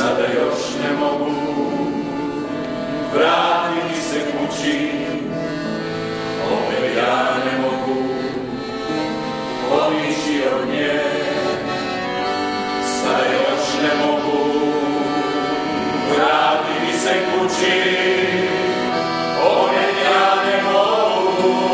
sada još ne mogu vratiti se kući, opet ja ne mogu otići od nje, sada još ne mogu vratiti se kući, opet ja ne mogu